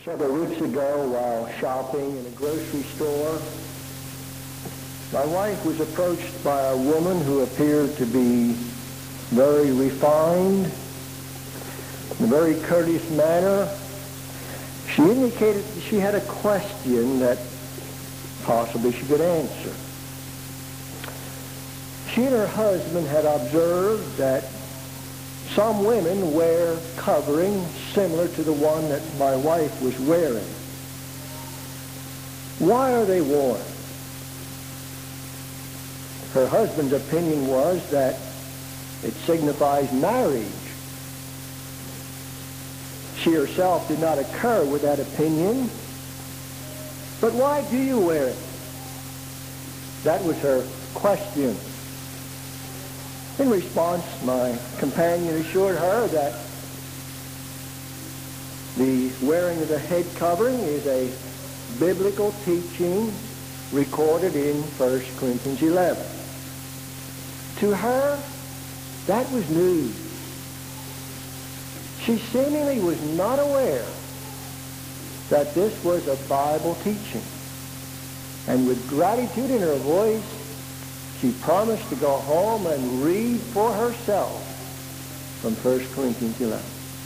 Several weeks ago, while shopping in a grocery store, my wife was approached by a woman who appeared to be very refined, in a very courteous manner. She indicated that she had a question that possibly she could answer. She and her husband had observed that some women wear covering similar to the one that my wife was wearing. Why are they worn? Her husband's opinion was that it signifies marriage. She herself did not concur with that opinion. But why do you wear it? That was her question. In response, my companion assured her that the wearing of the head covering is a biblical teaching recorded in 1 Corinthians 11. To her, that was news. She seemingly was not aware that this was a Bible teaching. And with gratitude in her voice, she promised to go home and read for herself from 1 Corinthians 11.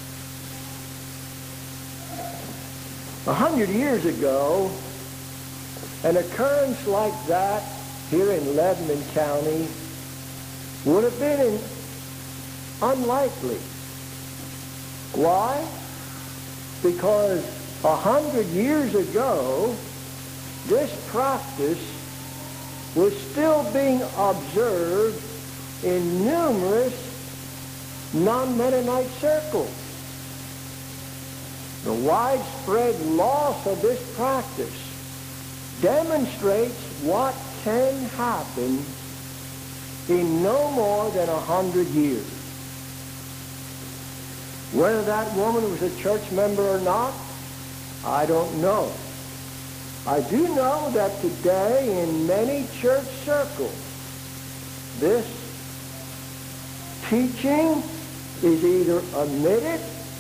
100 years ago, an occurrence like that here in Lebanon County would have been unlikely. Why? Because 100 years ago, this practice was still being observed in numerous non-Mennonite circles. The widespread loss of this practice demonstrates what can happen in no more than 100 years. Whether that woman was a church member or not, I don't know. I do know that today in many church circles, this teaching is either omitted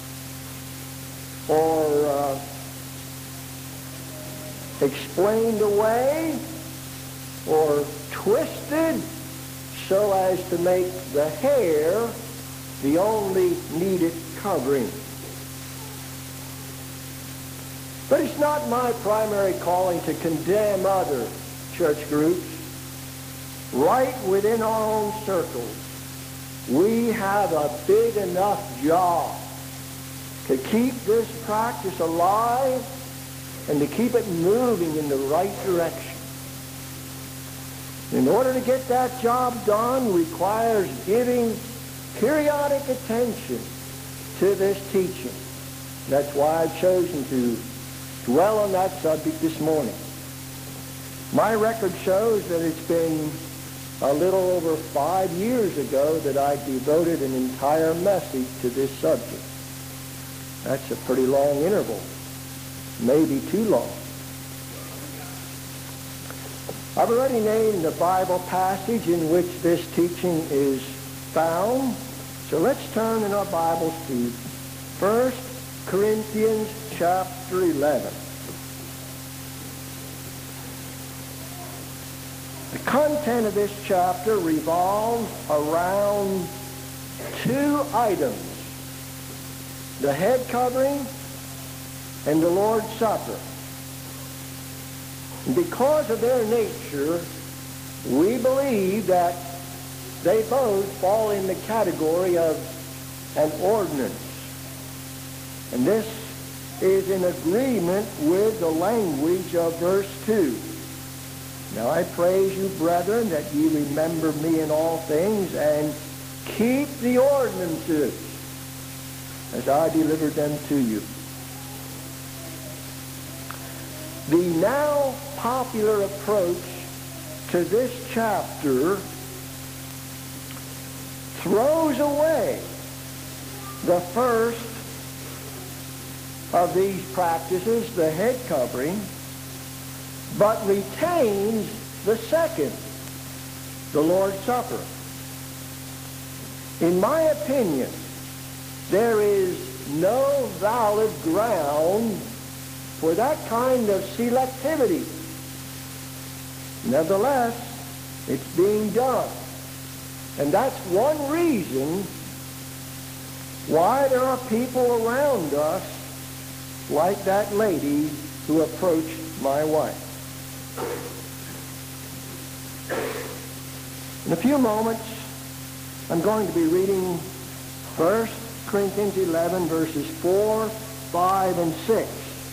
or explained away or twisted so as to make the hair the only needed covering. But it's not my primary calling to condemn other church groups. Right within our own circles, we have a big enough job to keep this practice alive and to keep it moving in the right direction. In order to get that job done requires giving periodic attention to this teaching. That's why I've chosen to dwell on that subject this morning. My record shows that it's been a little over 5 years ago that I devoted an entire message to this subject. That's a pretty long interval, maybe too long. I've already named the Bible passage in which this teaching is found. So let's turn in our Bibles to 1 Corinthians chapter 11. The content of this chapter revolves around two items: the head covering and the Lord's Supper. And because of their nature, we believe that they both fall in the category of an ordinance. And this is in agreement with the language of verse 2. Now I praise you, brethren, that ye remember me in all things and keep the ordinances as I delivered them to you. The now popular approach to this chapter throws away the first of these practices, the head covering, but retains the second, the Lord's Supper. In my opinion, there is no valid ground for that kind of selectivity. Nevertheless, it's being done. And that's one reason why there are people around us like that lady who approached my wife. In a few moments, I'm going to be reading 1 Corinthians 11, verses 4, 5, and 6.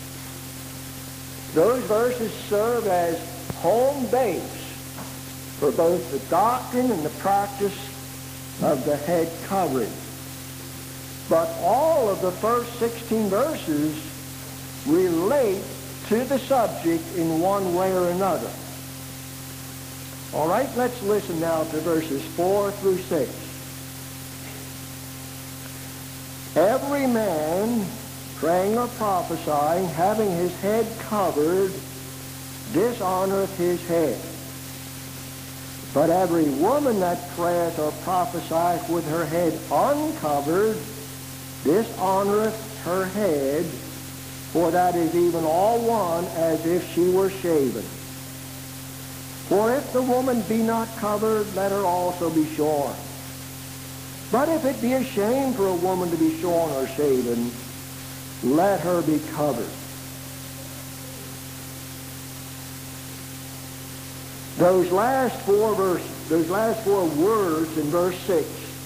Those verses serve as home base for both the doctrine and the practice of the head covering. But all of the first 16 verses relate to the subject in one way or another. All right, let's listen now to verses 4 through 6. Every man praying or prophesying, having his head covered, dishonoreth his head. But every woman that prayeth or prophesieth with her head uncovered, dishonoreth her head, for that is even all one as if she were shaven. For if the woman be not covered, let her also be shorn. But if it be a shame for a woman to be shorn or shaven, let her be covered. Those last four words in verse 6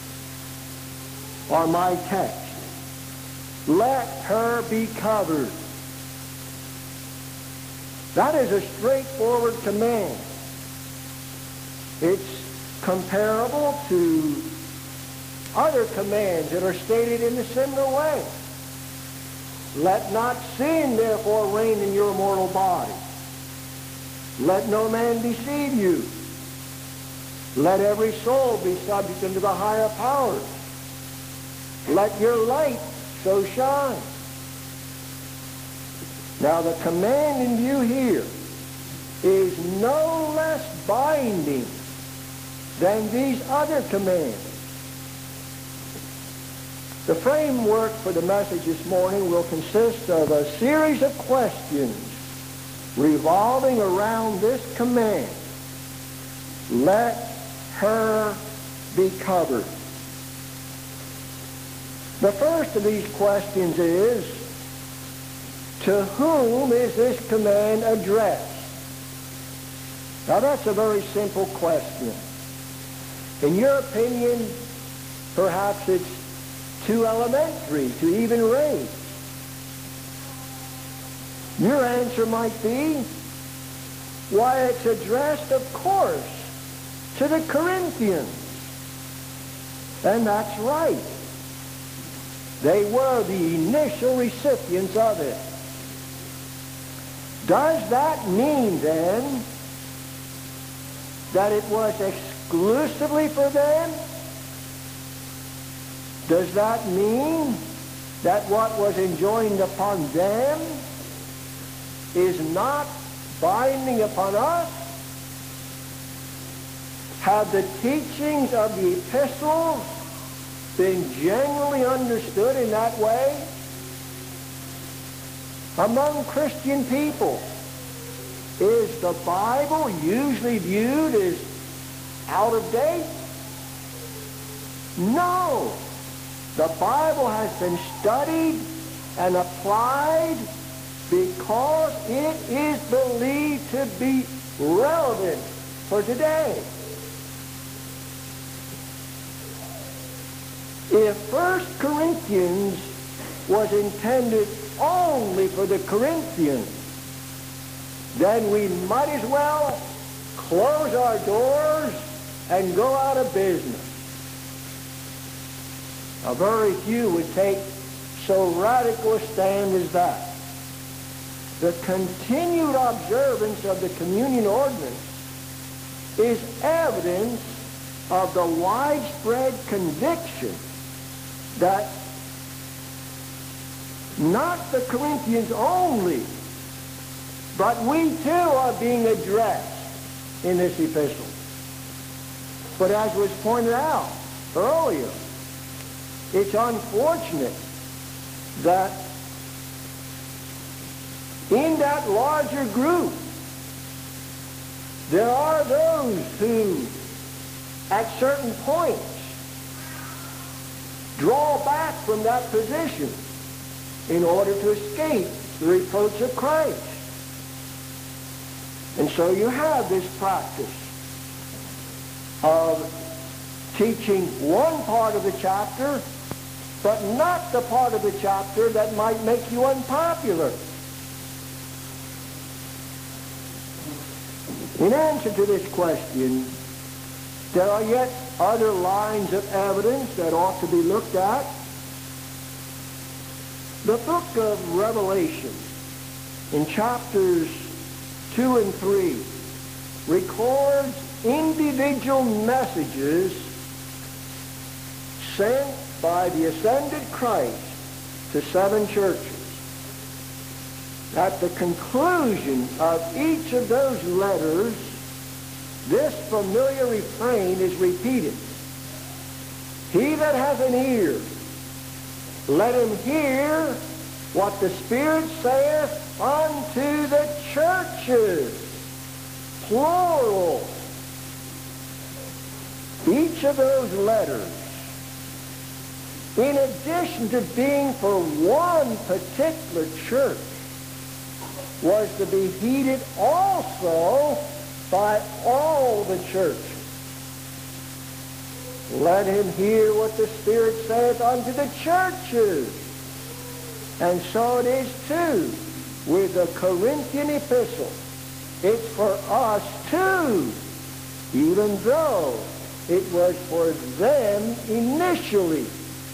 are my text. Let her be covered. That is a straightforward command. It's comparable to other commands that are stated in a similar way. Let not sin therefore reign in your mortal body. Let no man deceive you. Let every soul be subject unto the higher powers. Let your light so shine. Now the command in view here is no less binding than these other commands. The framework for the message this morning will consist of a series of questions revolving around this command. Let her be covered. The first of these questions is, to whom is this command addressed? Now that's a very simple question. In your opinion, perhaps it's too elementary to even raise. Your answer might be, why, it's addressed, of course, to the Corinthians. And that's right. They were the initial recipients of it. Does that mean, then, that it was exclusively for them? Does that mean that what was enjoined upon them is not binding upon us? Have the teachings of the epistles been generally understood in that way? Among Christian people, is the Bible usually viewed as out of date? No. The Bible has been studied and applied because it is believed to be relevant for today. If 1 Corinthians was intended only for the Corinthians, then we might as well close our doors and go out of business. Now, very few would take so radical a stand as that. The continued observance of the communion ordinance is evidence of the widespread conviction that not the Corinthians only, but we too are being addressed in this epistle. But as was pointed out earlier, it's unfortunate that in that larger group, there are those who, at certain points, draw back from that position in order to escape the reproach of Christ. And so you have this practice of teaching one part of the chapter, but not the part of the chapter that might make you unpopular. In answer to this question, there are yet other lines of evidence that ought to be looked at. The book of Revelation, in chapters 2 and 3, records individual messages sent by the ascended Christ to 7 churches. At the conclusion of each of those letters, this familiar refrain is repeated. He that hath an ear, let him hear what the Spirit saith unto the churches. Plural. Each of those letters, in addition to being for one particular church, was to be heeded also by all the churches. Let him hear what the Spirit saith unto the churches. And so it is too with the Corinthian epistle. It's for us too, even though it was for them initially.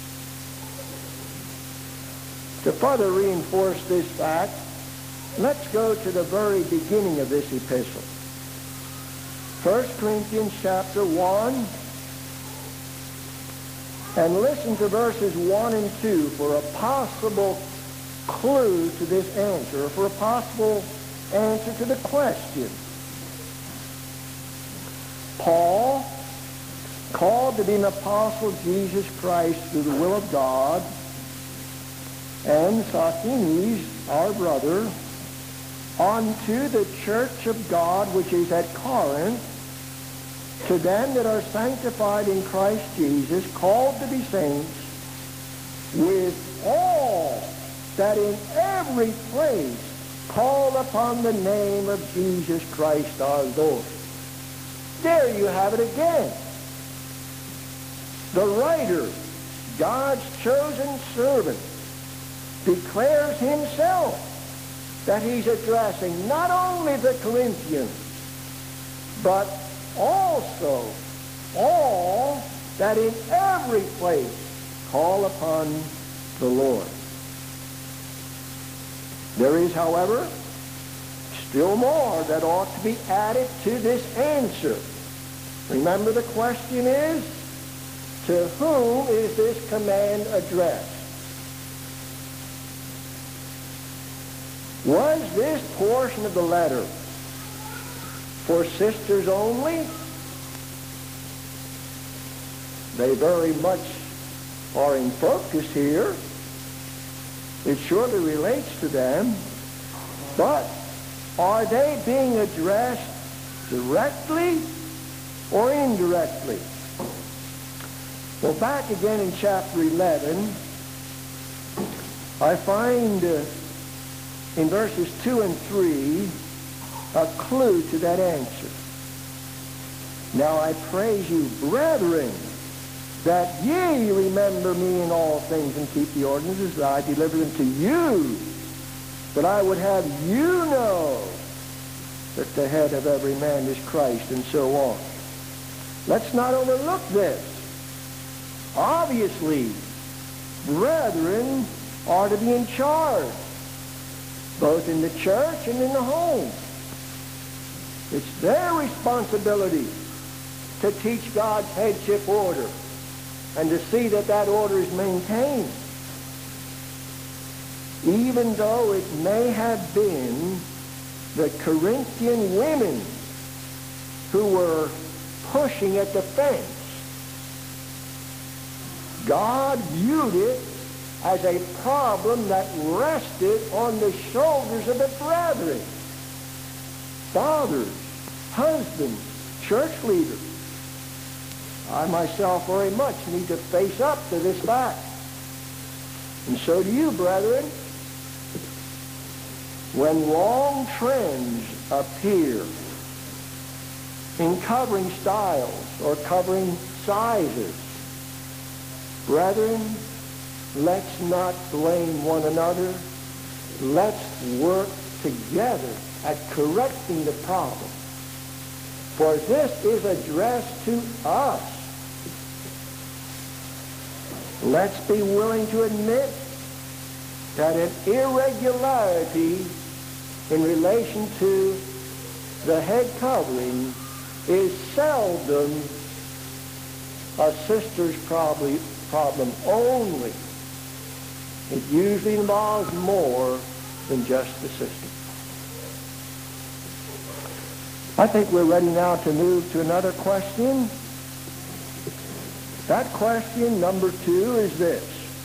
To further reinforce this fact, let's go to the very beginning of this epistle. 1 Corinthians chapter 1, and listen to verses 1 and 2 for a possible clue to this answer, or for a possible answer to the question. Paul, called to be an apostle of Jesus Christ through the will of God, and Sosthenes, our brother, unto the church of God which is at Corinth, to them that are sanctified in Christ Jesus, called to be saints, with all that in every place call upon the name of Jesus Christ our Lord. There you have it again. The writer, God's chosen servant, declares himself that he's addressing not only the Corinthians, but also all that in every place call upon the Lord. There is, however, still more that ought to be added to this answer. Remember, the question is, to whom is this command addressed? Was this portion of the letter for sisters only? They very much are in focus here. It surely relates to them. But are they being addressed directly or indirectly? Well, back again in chapter 11, I find in verses 2 and 3 a clue to that answer. Now I praise you, brethren, that ye remember me in all things and keep the ordinances that I deliver them to you, that I would have you know that the head of every man is Christ, and so on. Let's not overlook this. Obviously, brethren are to be in charge, both in the church and in the home. It's their responsibility to teach God's headship order and to see that that order is maintained. Even though it may have been the Corinthian women who were pushing at the fence, God viewed it as a problem that rested on the shoulders of the brethren. Fathers, husbands, church leaders. I myself very much need to face up to this fact. And so do you, brethren. When wrong trends appear in covering styles or covering sizes, brethren, let's not blame one another. Let's work together at correcting the problem. For this is addressed to us. Let's be willing to admit that an irregularity in relation to the head covering is seldom a sister's problem only. It usually involves more than just the sister. I think we're ready now to move to another question. That question, number 2, is this.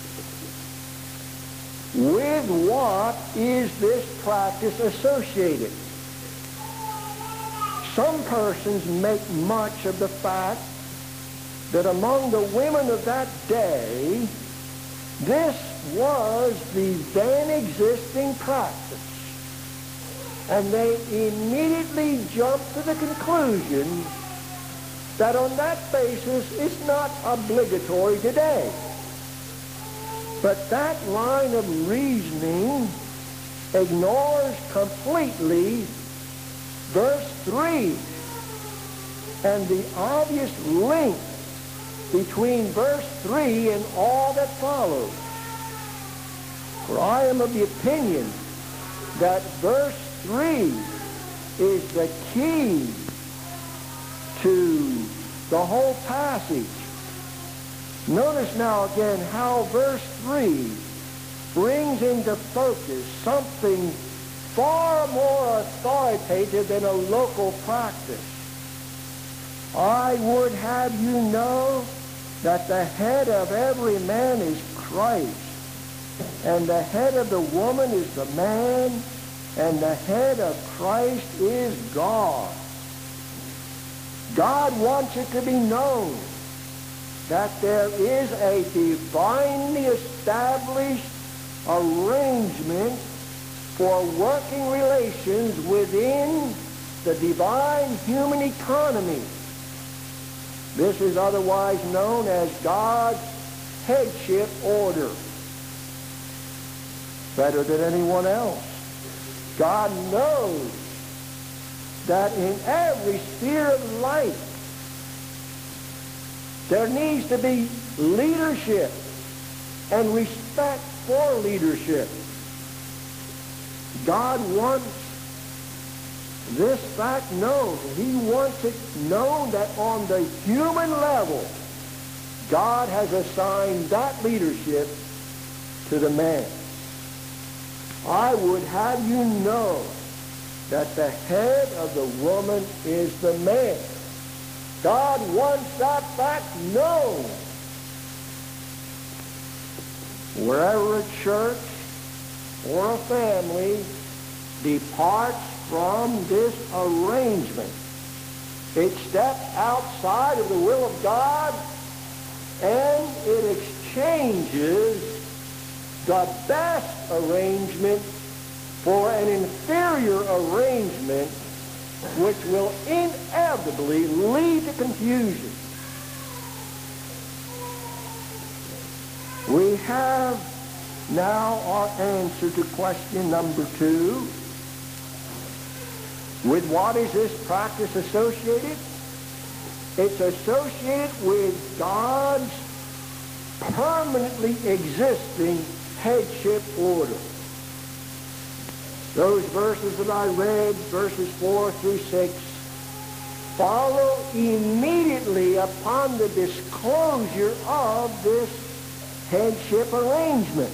With what is this practice associated? Some persons make much of the fact that among the women of that day, this was the then existing practice. And they immediately jump to the conclusion that on that basis it's not obligatory today. But that line of reasoning ignores completely verse 3 and the obvious link between verse 3 and all that follows. For I am of the opinion that verse 3 is the key to the whole passage. Notice now again how verse 3 brings into focus something far more authoritative than a local practice. I would have you know that the head of every man is Christ, and the head of the woman is the man, and the head of Christ is God. God wants it to be known that there is a divinely established arrangement for working relations within the divine human economy. This is otherwise known as God's headship order. Better than anyone else. God knows that in every sphere of life there needs to be leadership and respect for leadership. God wants this fact known. He wants it known that on the human level, God has assigned that leadership to the man. I would have you know that the head of the woman is the man. God wants that fact known. Wherever a church or a family departs from this arrangement, it steps outside of the will of God and it exchanges the best arrangement for an inferior arrangement which will inevitably lead to confusion. We have now our answer to question number 2. With what is this practice associated? It's associated with God's permanently existing headship order. Those verses that I read, verses 4 through 6, follow immediately upon the disclosure of this headship arrangement.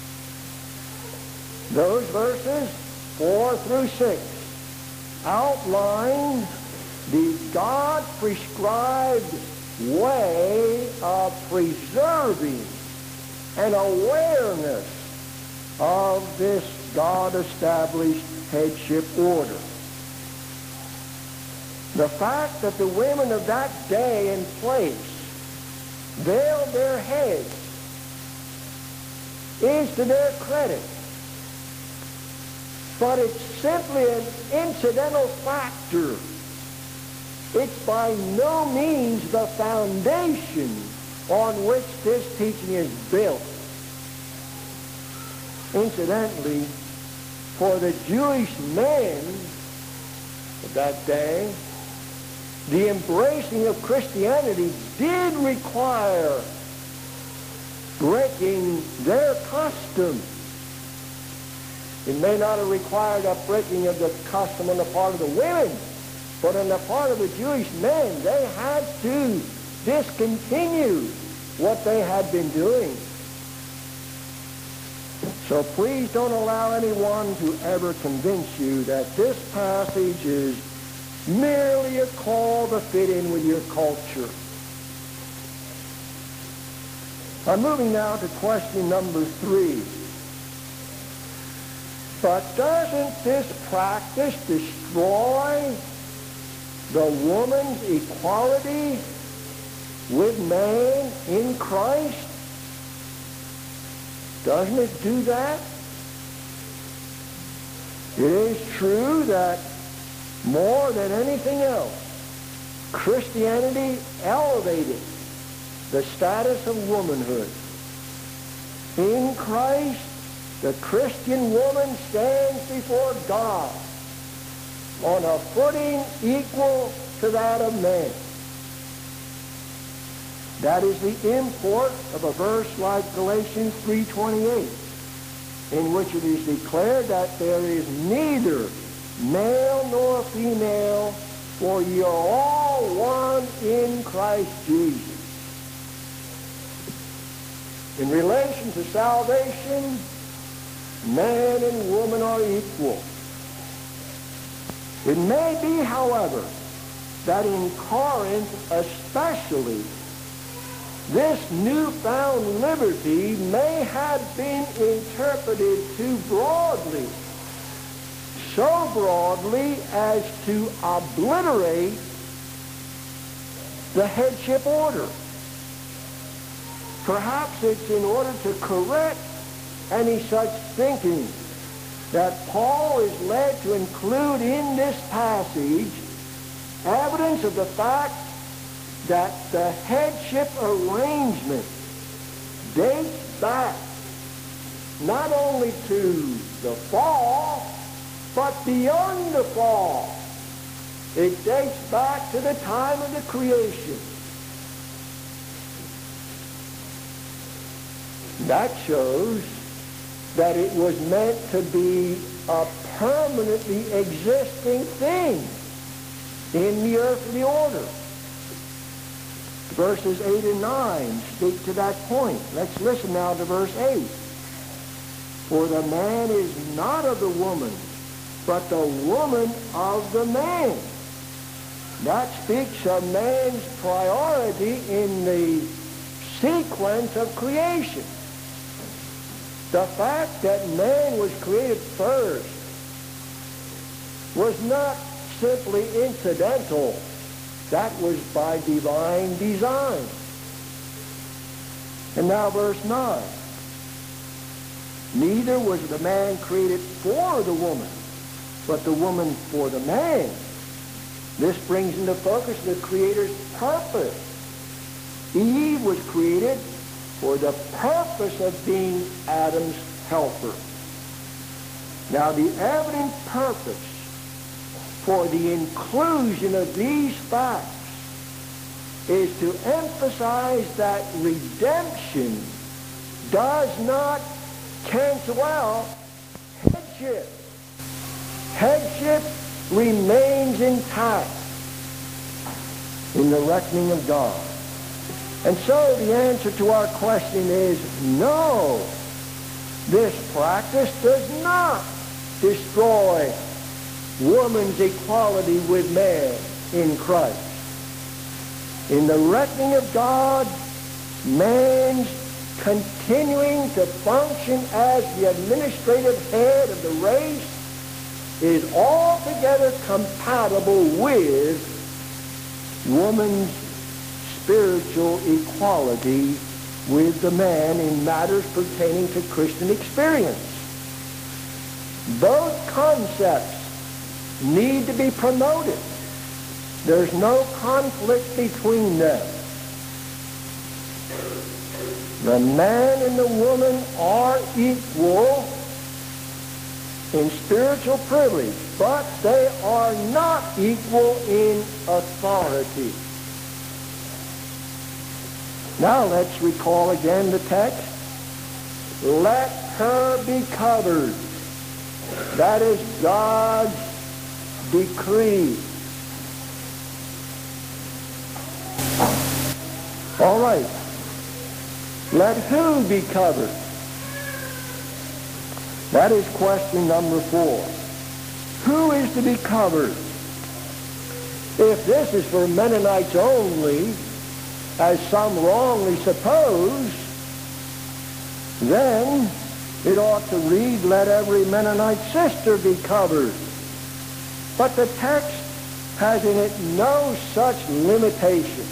Those verses 4 through 6 outline the God-prescribed way of preserving an awareness of this God-established headship order. The fact that the women of that day and place veiled their heads is to their credit, but it's simply an incidental factor. It's by no means the foundation on which this teaching is built. Incidentally, for the Jewish men of that day, the embracing of Christianity did require breaking their custom. It may not have required a breaking of the custom on the part of the women, but on the part of the Jewish men, they had to discontinue what they had been doing. So please don't allow anyone to ever convince you that this passage is merely a call to fit in with your culture. I'm moving now to question number 3. But doesn't this practice destroy the woman's equality with man in Christ? Doesn't it do that? It is true that more than anything else, Christianity elevated the status of womanhood. In Christ, the Christian woman stands before God on a footing equal to that of man. That is the import of a verse like Galatians 3:28, in which it is declared that there is neither male nor female, for ye are all one in Christ Jesus. In relation to salvation, man and woman are equal. It may be, however, that in Corinth especially, this newfound liberty may have been interpreted too broadly, so broadly as to obliterate the headship order. Perhaps it's in order to correct any such thinking that Paul is led to include in this passage evidence of the fact that the headship arrangement dates back not only to the fall, but beyond the fall. It dates back to the time of the creation. That shows that it was meant to be a permanently existing thing in the earthly order. Verses 8 and 9 speak to that point. Let's listen now to verse 8. For the man is not of the woman, but the woman of the man. That speaks of man's priority in the sequence of creation. The fact that man was created first was not simply incidental. That was by divine design. And now verse 9. Neither was the man created for the woman, but the woman for the man. This brings into focus the Creator's purpose. Eve was created for the purpose of being Adam's helper. Now, the evident purpose for the inclusion of these facts is to emphasize that redemption does not cancel out headship. Headship remains intact in the reckoning of God. And so the answer to our question is no. This practice does not destroy woman's equality with man in Christ. In the reckoning of God, man's continuing to function as the administrative head of the race is altogether compatible with woman's spiritual equality with the man in matters pertaining to Christian experience. Both concepts need to be promoted. There's no conflict between them. The man and the woman are equal in spiritual privilege, but they are not equal in authority. Now let's recall again the text. Let her be covered. That is God's decree. All right. Let who be covered? That is question number 4. Who is to be covered? If this is for Mennonites only, as some wrongly suppose, then it ought to read, let every Mennonite sister be covered. But the text has in it no such limitation.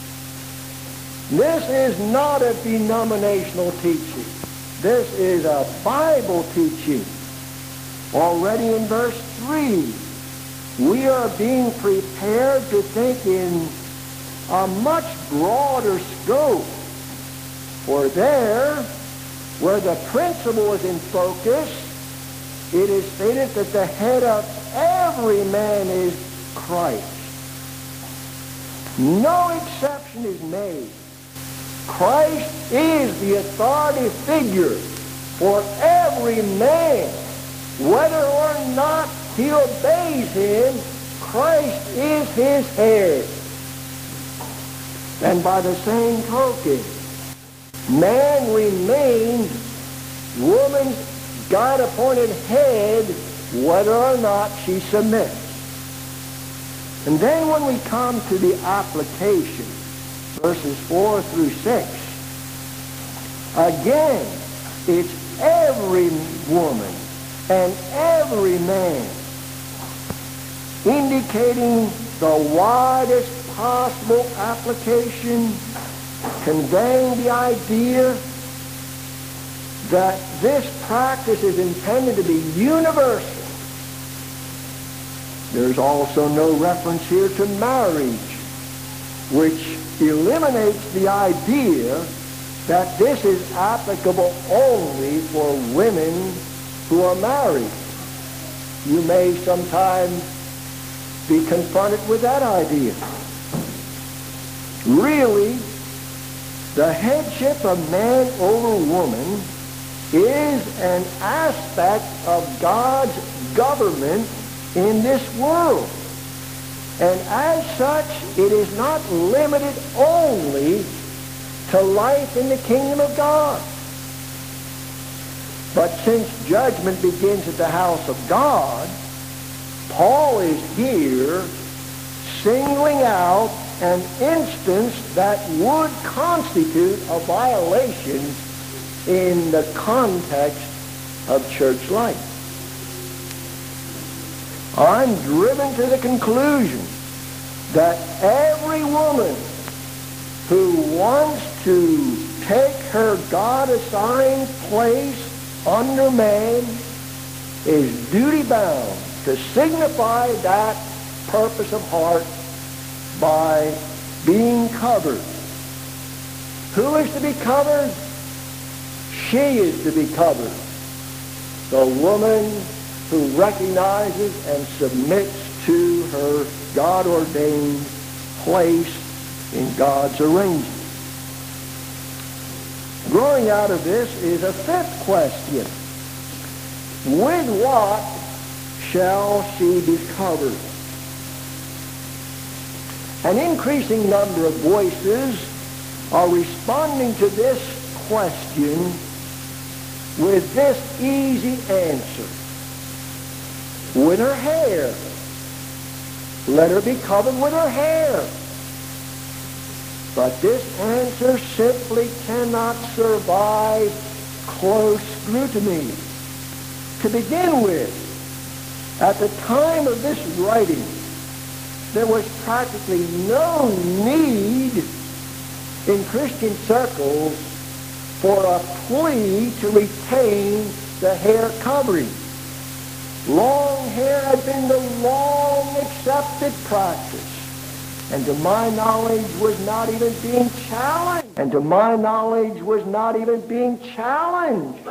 This is not a denominational teaching. This is a Bible teaching. Already in verse 3, we are being prepared to think in a much broader scope. For there, where the principle is in focus, it is stated that the head of every man is Christ. No exception is made. Christ is the authority figure for every man. Whether or not he obeys him, Christ is his head. And by the same token, man remains woman's God-appointed head, whether or not she submits. And then when we come to the application, verses 4 through 6, again, it's every woman and every man, indicating the widest possible application, conveying the idea that this practice is intended to be universal. There's also no reference here to marriage, which eliminates the idea that this is applicable only for women who are married. You may sometimes be confronted with that idea. Really, the headship of man over woman is an aspect of God's government in this world. And as such, it is not limited only to life in the kingdom of God. But since judgment begins at the house of God, Paul is here singling out an instance that would constitute a violation in the context of church life. I'm driven to the conclusion that every woman who wants to take her God-assigned place under man is duty-bound to signify that purpose of heart by being covered. Who is to be covered? She is to be covered. The woman who recognizes and submits to her God-ordained place in God's arrangement. Growing out of this is a fifth question. With what shall she be covered? An increasing number of voices are responding to this question with this easy answer. With her hair. Let her be covered with her hair. But this answer simply cannot survive close scrutiny. To begin with, at the time of this writing, there was practically no need in Christian circles for a plea to retain the hair covering. Long hair had been the long accepted practice, and to my knowledge was not even being challenged.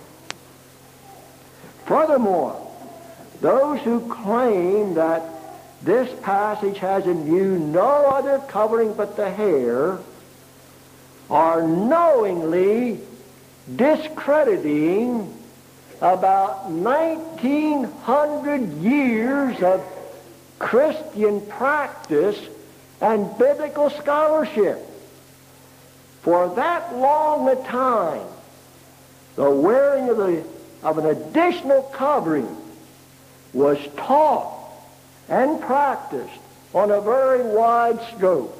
Furthermore, those who claim that this passage has in view no other covering but the hair are knowingly discrediting about 1,900 years of Christian practice and biblical scholarship. For that long a time, the wearing of an additional covering was taught and practiced on a very wide scope.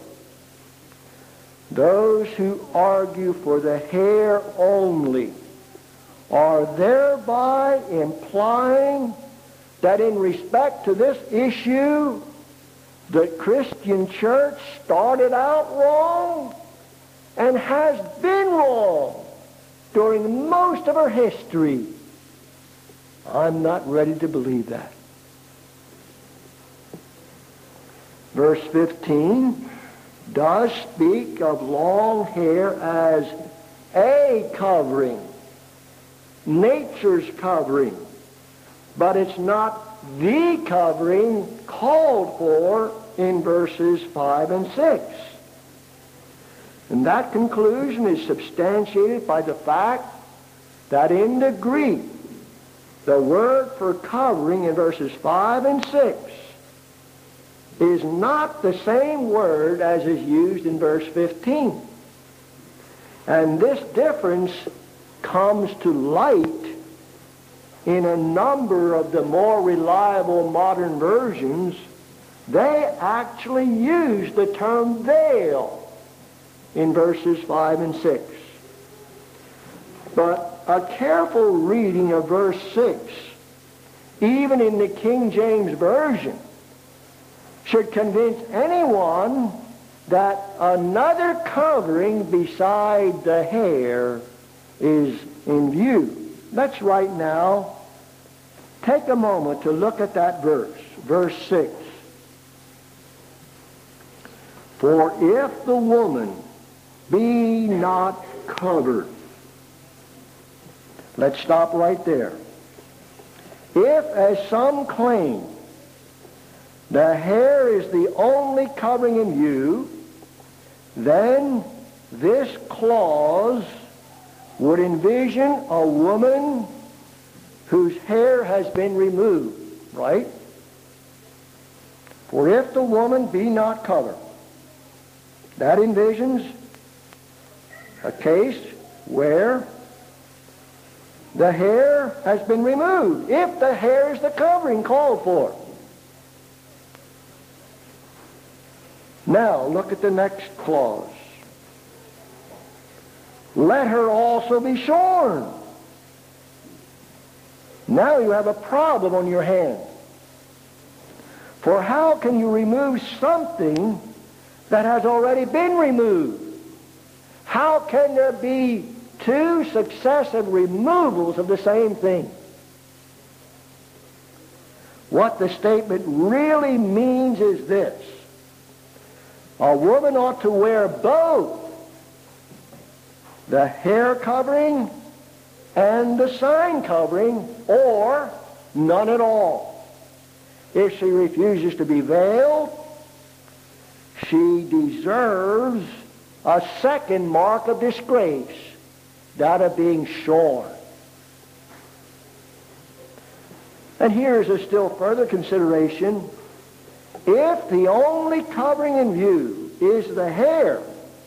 Those who argue for the hair only are thereby implying that in respect to this issue, the Christian church started out wrong and has been wrong during most of her history. I'm not ready to believe that. Verse 15 does speak of long hair as a covering, nature's covering, but it's not the covering called for in verses 5 and 6. And that conclusion is substantiated by the fact that in the Greek, the word for covering in verses 5 and 6 is not the same word as is used in verse 15. And this difference comes to light in a number of the more reliable modern versions. They actually use the term veil in verses 5 and 6. But a careful reading of verse 6, even in the King James Version, should convince anyone that another covering beside the hair is in view. Let's right now take a moment to look at that verse, verse 6. For if the woman be not covered. Let's stop right there. If, as some claim, the hair is the only covering in view, then this clause would envision a woman whose hair has been removed, right? For if the woman be not covered, that envisions a case where the hair has been removed, if the hair is the covering called for. Now, look at the next clause. Let her also be shorn. Now you have a problem on your hands. For how can you remove something that has already been removed? How can there be two successive removals of the same thing? What the statement really means is this. A woman ought to wear both the hair covering and the sign covering, or none at all. If she refuses to be veiled, she deserves a second mark of disgrace, that of being shorn. And here's a still further consideration. If the only covering in view is the hair,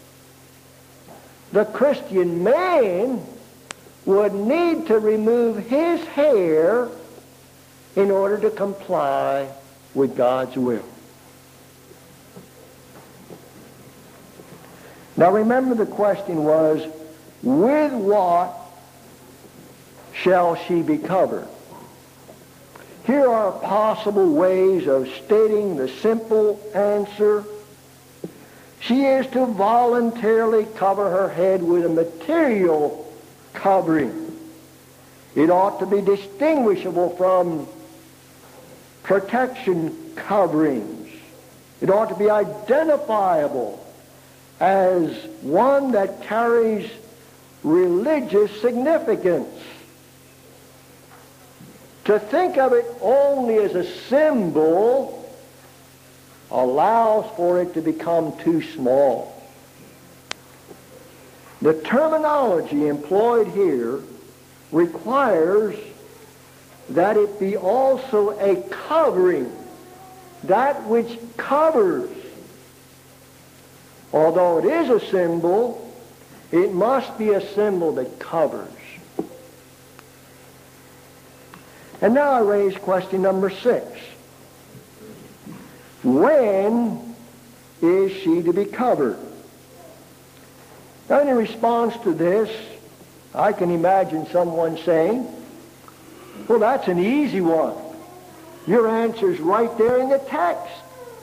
the Christian man would need to remove his hair in order to comply with God's will. Now remember, the question was, with what shall she be covered? Here are possible ways of stating the simple answer. She is to voluntarily cover her head with a material covering. It ought to be distinguishable from protection coverings. It ought to be identifiable as one that carries religious significance. To think of it only as a symbol allows for it to become too small. The terminology employed here requires that it be also a covering, that which covers. Although it is a symbol, it must be a symbol that covers. And now I raise question number 6. When is she to be covered? Now, in response to this, I can imagine someone saying, well, that's an easy one. Your answer's right there in the text.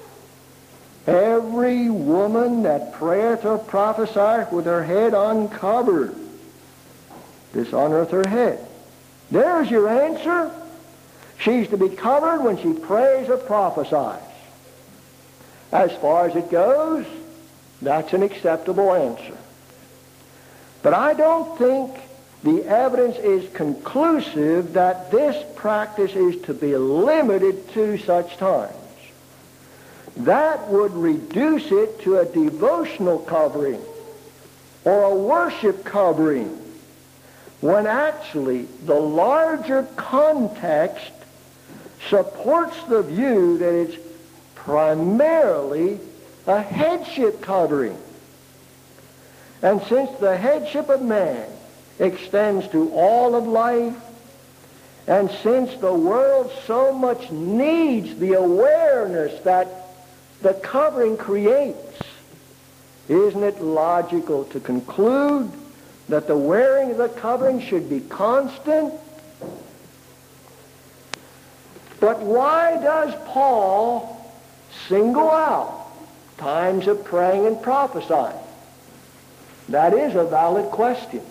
Every woman that prayeth or prophesieth with her head uncovered dishonoreth her head. There's your answer. She's to be covered when she prays or prophesies. As far as it goes, that's an acceptable answer. But I don't think the evidence is conclusive that this practice is to be limited to such times. That would reduce it to a devotional covering or a worship covering, when actually the larger context supports the view that it's primarily a headship covering. And since the headship of man extends to all of life, and since the world so much needs the awareness that the covering creates, isn't it logical to conclude that the wearing of the covering should be constant? But why does Paul single out times of praying and prophesying? That is a valid question.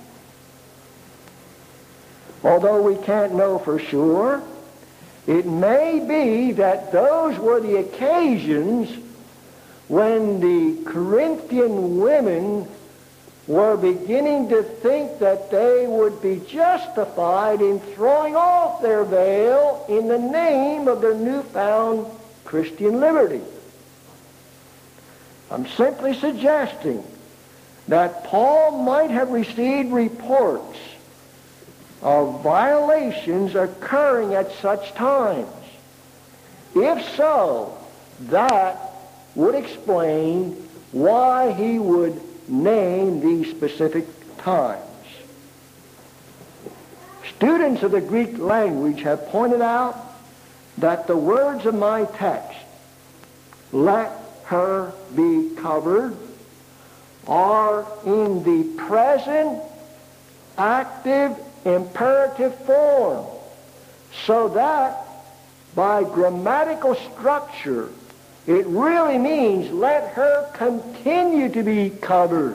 Although we can't know for sure, it may be that those were the occasions when the Corinthian women were beginning to think that they would be justified in throwing off their veil in the name of their newfound Christian liberty. I'm simply suggesting that Paul might have received reports of violations occurring at such times. If so, that would explain why he would name these specific times. Students of the Greek language have pointed out that the words of my text, "let her be covered," are in the present active imperative form, so that by grammatical structure it really means let her continue to be covered.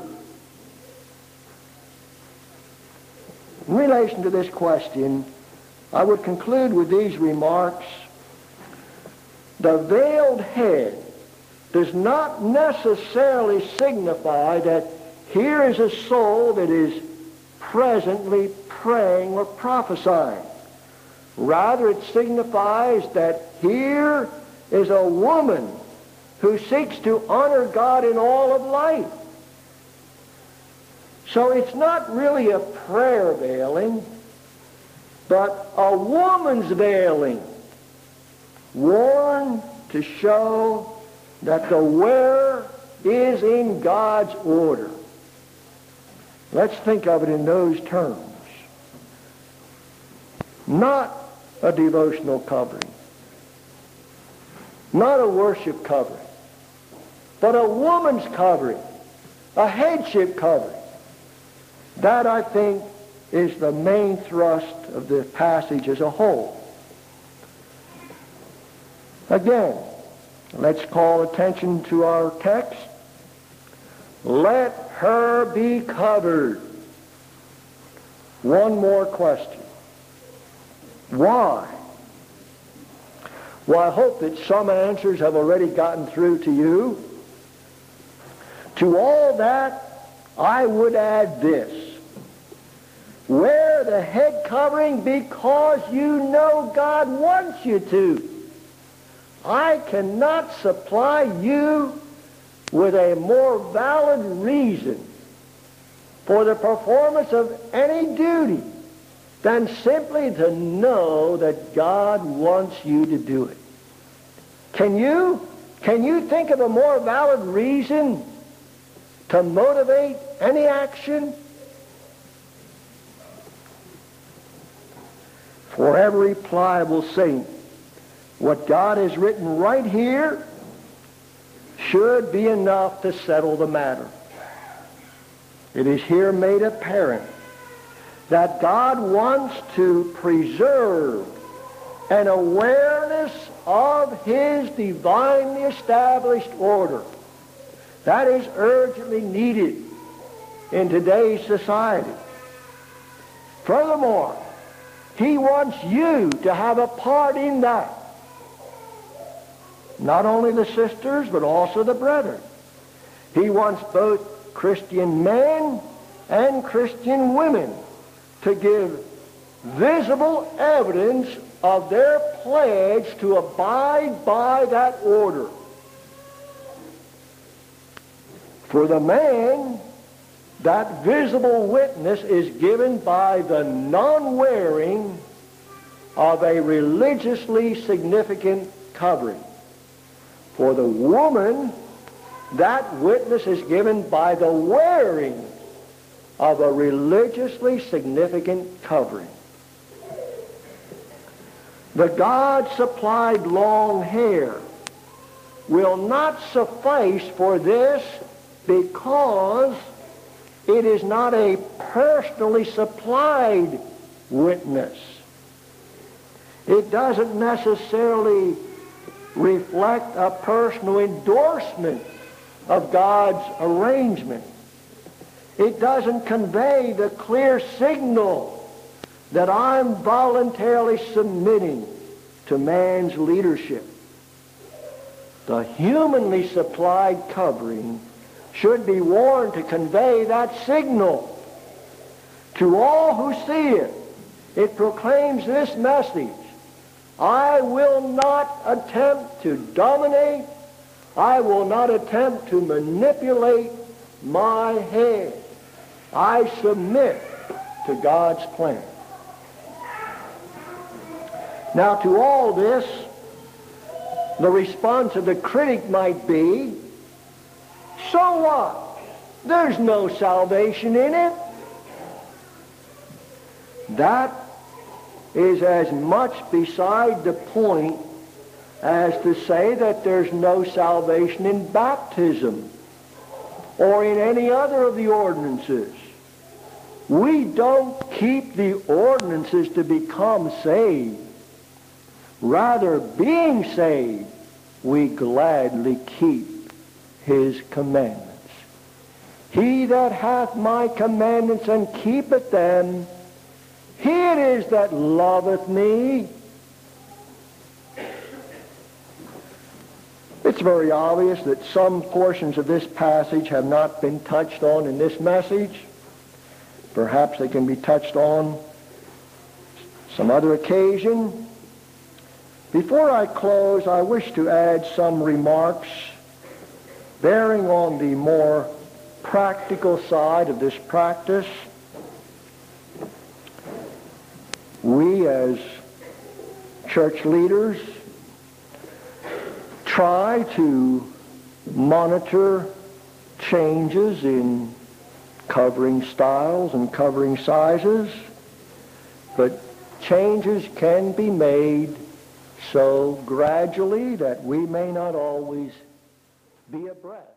In relation to this question, I would conclude with these remarks. The veiled head does not necessarily signify that here is a soul that is presently praying or prophesying. Rather, it signifies that here is a woman who seeks to honor God in all of life. So it's not really a prayer veiling, but a woman's veiling, worn to show that the wearer is in God's order. Let's think of it in those terms. Not a devotional covering, not a worship covering, but a woman's covering, a headship covering. That, I think, is the main thrust of the passage as a whole. Again, let's call attention to our text. Let her be covered. One more question. Why? Well, I hope that some answers have already gotten through to you. To all that, I would add this. Wear the head covering because you know God wants you to. I cannot supply you with a more valid reason for the performance of any duty than simply to know that God wants you to do it. Can you think of a more valid reason to motivate any action? For every reply will say, what God has written right here should be enough to settle the matter. It is here made apparent that God wants to preserve an awareness of his divinely established order. That is urgently needed in today's society. Furthermore, he wants you to have a part in that. Not only the sisters, but also the brethren. He wants both Christian men and Christian women to give visible evidence of their pledge to abide by that order. For the man, that visible witness is given by the non-wearing of a religiously significant covering. For the woman, that witness is given by the wearing of a religiously significant covering. The God-supplied long hair will not suffice for this because it is not a personally supplied witness. It doesn't necessarily reflect a personal endorsement of God's arrangement. It doesn't convey the clear signal that I'm voluntarily submitting to man's leadership. The humanly supplied covering should be worn to convey that signal. To all who see it, it proclaims this message: I will not attempt to dominate. I will not attempt to manipulate my head. I submit to God's plan. Now, to all this, the response of the critic might be, so what? There's no salvation in it. That is as much beside the point as to say that there's no salvation in baptism or in any other of the ordinances. We don't keep the ordinances to become saved. Rather, being saved, we gladly keep his commandments. He that hath my commandments and keepeth them, he it is that loveth me. It's very obvious that some portions of this passage have not been touched on in this message. Perhaps they can be touched on some other occasion. Before I close, I wish to add some remarks bearing on the more practical side of this practice. We as church leaders try to monitor changes in covering styles and covering sizes, but changes can be made so gradually that we may not always be abreast.